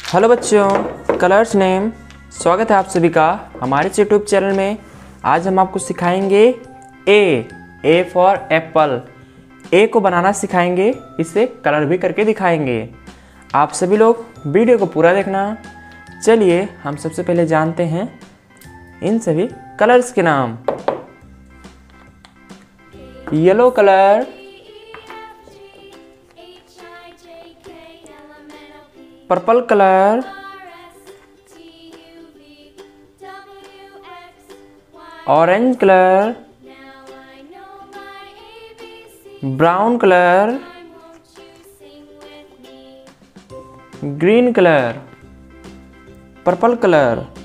Hello बच्चों, colours name. स्वागत है आप सभी का हमारे यूट्यूब चैनल में। आज हम आपको सिखाएंगे ए फॉर एप्पल। ए को बनाना सिखाएंगे, इसे कलर भी करके दिखाएंगे। आप सभी लोग वीडियो को पूरा देखना। चलिए हम सबसे पहले जानते हैं इन सभी कलर्स के नाम। Yellow colour, purple colour, orange colour, brown colour, green colour, purple colour,